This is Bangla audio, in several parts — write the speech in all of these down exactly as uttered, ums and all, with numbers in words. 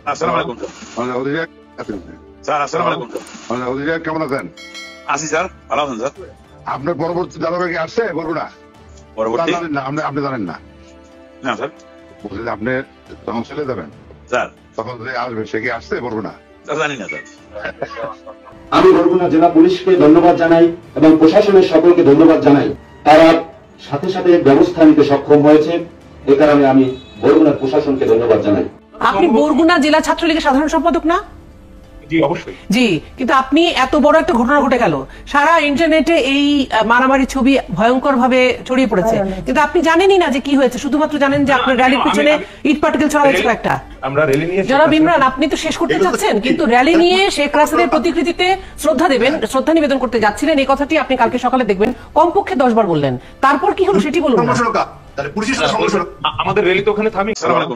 আসসালামু আলাইকুম স্যার। আসসালামু আলাইকুম স্যার। কেমন আছেন? আছি স্যার, ভালো আছেন স্যার? আপনার পরবর্তী দারোগা কি আসছে বরগুনা? পরবর্তী জানেন না, আপনি আপনি জানেন না? না স্যার। বলছি যে আপনি যখন চলে যাবেন স্যার তখন যে আসবে সে কি আসছে বরগুনা? জানি না স্যার। আমি বরগুনা জেলা পুলিশকে ধন্যবাদ জানাই এবং প্রশাসনের সকলকে ধন্যবাদ জানাই। তারা সাথে সাথে ব্যবস্থা নিতে সক্ষম হয়েছে, এ কারণে আমি বরগুনার প্রশাসনকে ধন্যবাদ জানাই। আপনি বরগুনা জেলা ছাত্রলীগের সাধারণ সম্পাদক না? জি অবশ্যই। জি, কিন্তু আপনি এত বড় একটা ঘটনা ঘটে গেল, সারা ইন্টারনেটে এই মারামারি ছবি ভয়ঙ্কর ভাবে ছড়িয়ে পড়েছে, কিন্তু আপনি জানেনই না যে কি হয়েছে, শুধুমাত্র জানেন যে আপনার র্যালির পিছনে ইট পার্টিকেল ছড়া হয়েছে একটা। আমরা র্যালি নিয়ে জনাব ইমরান, আপনি তো শেষ করতে চাচ্ছেন, কিন্তু র্যালি নিয়ে শেখ রাসেলের প্রতিকৃতিতে শ্রদ্ধা দেবেন, শ্রদ্ধা নিবেদন করতে যাচ্ছিলেন, এই কথাটি আপনি কালকে সকালে দেখবেন কমপক্ষে দশ বার বললেন। তারপর কি হলো সেটি বলুন। আমাদের র্যালি তো ওখানে থামি। আসসালামু আলাইকুম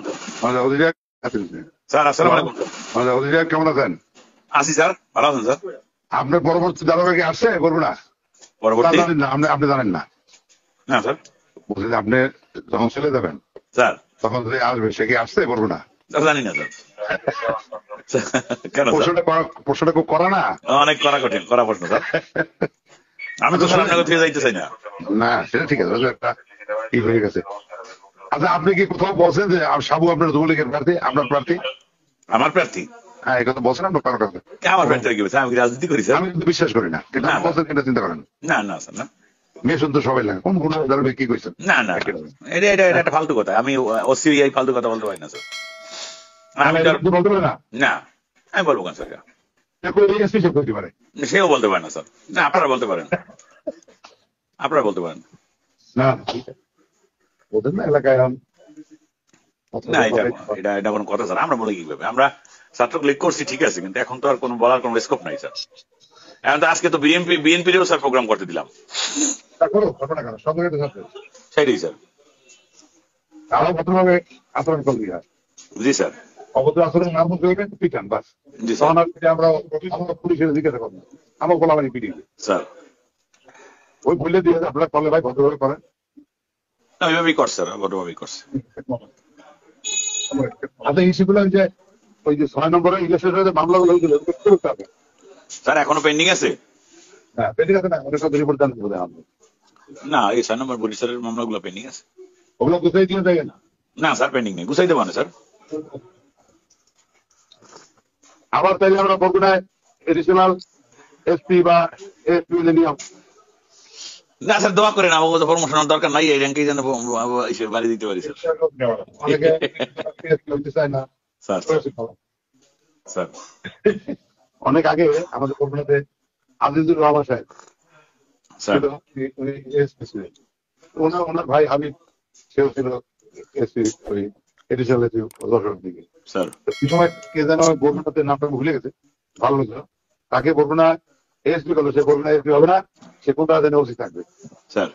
স্যার। আসসালামু আলাইকুম স্যার। কেমন আছেন? আছি স্যার, ভালো আছেন স্যার? আপনার পরবর্তী দারোগা কি আসছে বরগুনা? পরবর্তী জানেন না, আপনি আপনি জানেন না? না স্যার। বলছি যে আপনি যখন চলে যাবেন স্যার তখন যে আসবে সে কি আসছে বরগুনা? জানি না স্যার। কেন স্যার? প্রশ্নটা করা- প্রশ্নটা খুব করা না? অনেক করা কঠিন, করা প্রশ্ন স্যার। আমি তো স্যার আপনাকে থেকে যাইতে চাই না। না সেটা ঠিক আছে, ওটা একটা ই হয়ে গেছে। আচ্ছা, আপনি কি কোথাও বলছেন যে আম- সাবু আপনার যুবলীগের প্রার্থী, আপনার প্রার্থী? আমার প্রার্থী? হ্যাঁ, এই কথা বলছেন আপনার কারো কাছে? আমার প্রার্থী কি বলছে? আমি কি রাজনীতি করি স্যার? আমি কিন্তু বিশ্বাস করি না, কিন্তু না, আপনি না। বলছেন এটা চিন্তা করেন। না না স্যার, না মেয়ে শুনতে সবাই লাগে, কোন গুণ দাঁড়াবে কি কইছেন? না না, এটা এটা এটা একটা ফালতু কথা। আমি ওসি এই ফালতু কথা বলতে পারি না স্যার। আমি তো আর- আপনি বলতে পারেন না? না, আমি বলবো কেন স্যার? সে করে এই এসপি সে করতে পারে। সেও বলতে পারে না স্যার। না, আপনারা বলতে পারেন, আপনারা বলতে পারেন। না ওদের না এলাকায় আম- না, এটা এটা এটা কোনো কথা স্যার। আমরা বলে কিভাবে? আমরা ছাত্র লীগ করছি ঠিক আছে, কিন্তু এখন তো আর কোনো বলার কোনো স্কোপ নাই স্যার। এখন তো আজকে তো বিএনপি বিএনপিরও স্যার প্রোগ্রাম করতে দিলাম। তা করো, ঘটনা কেন সব জায়গায় তো ছাত্র। সেটাই স্যার। তারাও ভদ্রভাবে আচরণ করবি, হয় জি স্যার। অভদ্র আচরণ না মধ্যে হইবে পিটান বাস। জি স্যার। তখন আর পিঠে আমরা আমরা পুলিশের জিজ্ঞাসা করবো, আমার গোলাবারি পিটিয়ে স্যার ওই বললে দিয়ে আপনারা করলে ভাই ভদ্রভাবে করেন। না, ওইভাবেই করছে স্যার, বড়ভাবেই করছে। আচ্ছা, ইস্যুগুলো যে ওই যে ছয় নম্বরে ইলেকশনের মামলাগুলো হয়েছিল ওগুলো কি করতে হবে? স্যার এখনো পেন্ডিং আছে? হ্যাঁ, পেন্ডিং আছে না? ওদের সাথে রিপোর্ট জানতে হবে আমাদের। না, এই ছয় নম্বর বরিশালের মামলাগুলো পেন্ডিং আছে। ওগুলো কোথায় দিয়ে দেয় না? না স্যার, পেন্ডিং নেই, গুছাই দেবো না স্যার। আবার তাইলে আমরা বরগুনায় এডিশনাল এসপি বা এসপি নিয়ম না স্যার, দোয়া করেন, আমার প্রমোশনের দরকার নাই, এই র্যাঙ্কে যেন এসে বাড়ি দিতে পারি স্যার। অনেকে হইতে চায় না। স্যার স্যার অনেক আগে আমাদের বরগুনাতে আজিজুর রহমান সাহেব স্যার ছিল, উনি এসপি ছিলেন। ওনার ওনার ভাই হাবিব, সেও ছিল এসপি, ওই এডিশনাল এসপি দর্শক দিকে। স্যার এই সময় কে যেন বরগুনাতে নামটা ভুলে গেছে, ভালো লোক ছিল। তাকে বরগুনা এসপি করলো, সে বরগুনা এসপি হবে না, সে কোনটা যেন ওসি থাকবে। স্যার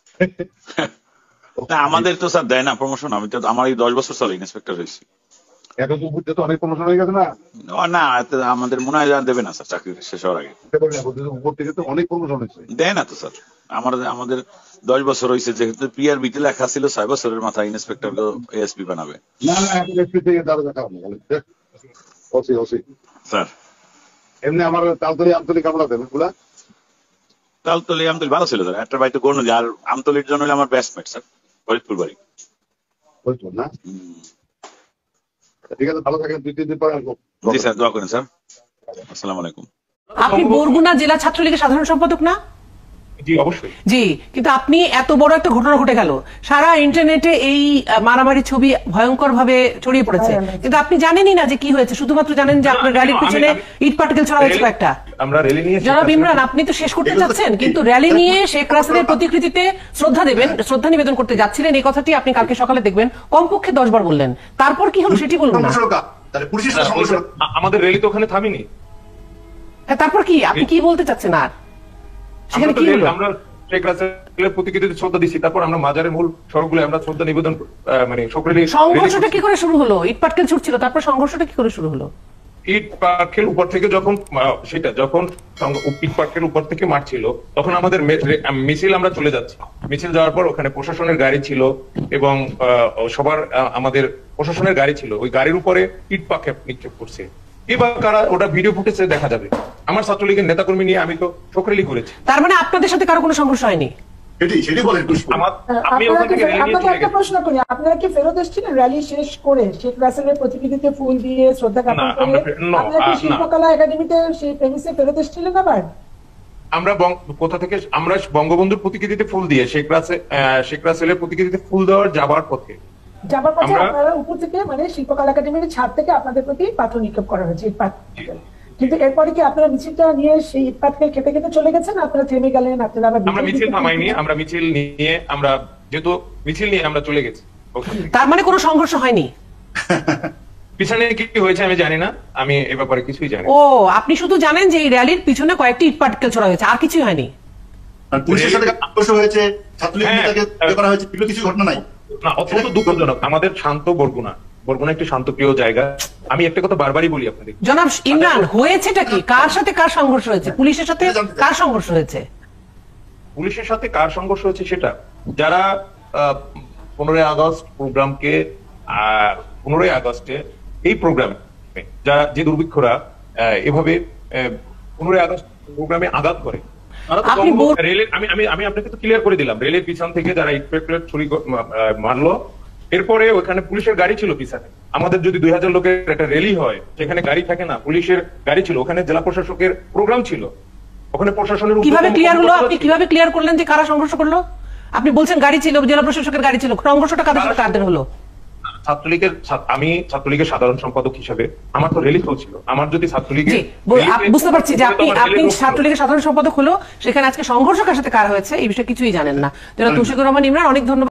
না, আমাদের তো স্যার দেয় না প্রমোশন। আমি তো আমার এই দশ বছর চলে ইন্সপেক্টর হয়েছি। এখন তো বুঝতে তো অনেক প্রমোশন হয়ে গেছে না? ও না, এতে আমাদের মনে হয় আর দেবে না স্যার, চাকরি শেষ হওয়ার আগে উপর থেকে তো অনেক প্রমোশন হয়েছে। দেয় না তো স্যার। আমাদের আমাদের দশ বছর হয়েছে, যেহেতু পিআর বিতে লেখা ছিল ছয় বছরের মাথায় ইন্সপেক্টর এএসপি বানাবে। না না, এখন এসপি থেকে দাঁড়া দেখা হবে ওসি ওসি। স্যার এমনি আমার তালতলি আন্তরিক আমরা দেবেন গুলা তালতলি আমতলি ভালো ছিল স্যার। একটা বাড়িতে গড় আর আমতলির জন্য হলে আমার বেস্টমেট স্যার, ফরিদপুর বাড়ি। বুঝতো না? ঠিক আছে, ভালো থাকেন, দুই তিন দিন পরে আসবো। জি স্যার, দোয়া করেন স্যার। আসসালামু আলাইকুম। আপনি বরগুনা জেলা ছাত্রলীগের সাধারণ সম্পাদক না? জি অবশ্যই। জি, কিন্তু আপনি এত বড় একটা ঘটনা ঘটে গেল, সারা ইন্টারনেটে এই মারামারি ছবি ভয়ঙ্কর ভাবে ছড়িয়ে পড়েছে, কিন্তু আপনি জানেনই না যে কি হয়েছে, শুধুমাত্র জানেন যে আপনার র্যালির পিছনে ইট পার্টিকেল ছড়া হয়েছে একটা। আমরা র্যালি নিয়ে জনাব ইমরান, আপনি তো শেষ করতে চাচ্ছেন, কিন্তু র্যালি নিয়ে শেখ রাসেলের প্রতিকৃতিতে শ্রদ্ধা দেবেন, শ্রদ্ধা নিবেদন করতে যাচ্ছিলেন, এই কথাটি আপনি কালকে সকালে দেখবেন কমপক্ষে দশ বার বললেন। তারপর কি হলো সেটি বলুন। আমাদের র্যালি তো ওখানে থামিনি। হ্যাঁ, তারপর কি আপনি কি বলতে চাচ্ছেন? আর সেখানে কি হলো? আমরা শেখ রাসেলের প্রতিকৃতিতে শ্রদ্ধা দিচ্ছি, তারপর আমরা মাজারের মূল সড়কগুলো আমরা শ্রদ্ধা নিবেদন মানে সকলে। সংঘর্ষটা কি করে শুরু হলো? ইট পাটকেল ছুটছিল, তারপর সংঘর্ষটা কি করে শুরু হলো? ইট পার্কের উপর থেকে যখন আহ, সেটা যখন সং- ইট পার্কের উপর থেকে মারছিল তখন আমাদের মে- রে- মিছিল আমরা চলে যাচ্ছি। মিছিল যাওয়ার পর ওখানে প্রশাসনের গাড়ি ছিল এবং আহ, সবার আহ, আমাদের প্রশাসনের গাড়ি ছিল, ওই গাড়ির উপরে ইট পাকে নিক্ষেপ করছে। এবার কারা ওটা ভিডিও ফুটেজে দেখা যাবে। আমার ছাত্রলীগের নেতাকর্মী নিয়ে আমি তো শোকরেলি করেছি। তার মানে আপনাদের সাথে কারো কোনো সংঘর্ষ হয়নি? সেটি সেটি বলেন পুষ্প। আমার আমি আপনারা ওখান কি থেকে রেলি নিয়ে আপনাকে চলে একটা গেছি। প্রশ্ন করি, আপনারা কি ফেরত এসেছিলেন র্যালি শেষ করে শেখ রাসেলের প্রতিকৃতিতে ফুল দিয়ে শ্রদ্ধা জ্ঞাপন না, করে? আমরা ফে- no, আপনারা কি আহ, না। শিল্পকলা একাডেমিতে সেই প্রেমিসে ফেরত এসেছিলেন আবার? আমরা বং- কোথা থেকে আমরা বঙ্গবন্ধুর প্রতিকৃতিতে ফুল দিয়ে শেখ রাসেল আহ, শেখ রাসেলের প্রতিকৃতিতে ফুল দেওয়ার যাবার পথে যাবার পথে আমরা- আপনারা উপর থেকে মানে শিল্পকলা একাডেমির ছাদ থেকে আপনাদের প্রতি পাথর নিক্ষেপ করা হয়েছে, ইট পাটকেল। কিন্তু এরপরে কি আপনারা মিছিলটা নিয়ে সেই ইট পাটকেল খেতে খেতে চলে গেছেন, আপনারা থেমে গেলেন, আপনারা আবার আমরা বিকেল মিছিল দিকে- থামাইনি, আমরা মিছিল নিয়ে আমরা যেহেতু মিছিল নিয়ে আমরা চলে গেছি ওখান থেকে। তার মানে কোনো সংঘর্ষ হয়নি? পিছনে কি কি হয়েছে আমি জানি না, আমি এ ব্যাপারে কিছুই জানি না। ও, আপনি শুধু জানেন যে এই র্যালির পিছনে কয়েকটি ইট পাটকেল ছোড়া হয়েছে, আর কিছুই হয়নি? আর পুলিশের সাথে সংঘর্ষ হয়েছে, ছাত্রলীগ হ্যাঁ, নেতাকে হত্যা করা হয়েছে, এগুলো কিছু ঘটনা নাই। না, অত্যন্ত দুঃখজনক। আমাদের শান্ত বরগুনা, বরগুনা একটি শান্তপ্রিয় জায়গা। আমি একটা কথা বারবারই বলি আপনাদের, জনাব ইমরান, হয়েছেটা কি? কার সাথে কার সংঘর্ষ হয়েছে? পুলিশের সাথে কার সংঘর্ষ হয়েছে? পুলিশের সাথে কার সংঘর্ষ হচ্ছে সেটা, যারা পনেরোই আগস্ট প্রোগ্রামকে পনেরোই আগস্টে এই প্রোগ্রামে যারা যে দুর্বৃক্ষরা আহ, এভাবে পনেরোই আগস্ট প্রোগ্রামে আঘাত করে, তারা তো আপনি বঙ্গ- বল- রেলের আমি আমি আমি আপনাকে তো ক্লিয়ার করে দিলাম, রেলের পিছন থেকে যারা ইটপ্যাকেট ছুরি ক- আহ, মারলো, এরপরে ওখানে পুলিশের গাড়ি ছিল পিছনে। আমাদের যদি দুই হাজার লোকের একটা র্যালি হয় সেখানে গাড়ি থাকে না, পুলিশের গাড়ি ছিল, ওখানে জেলা প্রশাসকের প্রোগ্রাম ছিল, ওখানে প্রশাসনের কিভাবে ঊর্ধ্বতন ক্লিয়ার হলো? কর্মকর্তারা আপনি ছিল। কিভাবে ক্লিয়ার করলেন যে কারা সংঘর্ষ করলো? আপনি বলছেন গাড়ি ছিল, জেলা প্রশাসকের গাড়ি ছিল, সংঘর্ষটা কাদের সাথে কাদের হলো? ছাত্রলীগের ছাত্র- আমি ছাত্রলীগের সাধারণ সম্পাদক হিসেবে আমার তো রেলি চলছিল, আমার যদি ছাত্রলীগের জি, বল- রেলি- আপ- বুঝতে পারছি যে আপনি আমার রেলি আপনি রোধ ছিল। ছাত্রলীগের সাধারণ সম্পাদক হলো, সেখানে আজকে সংঘর্ষ কার সাথে কার হয়েছে এই বিষয়ে কিছুই জানেন না। জনাব তৌফিকুর রহমান ইমরান, অনেক ধন্যবাদ।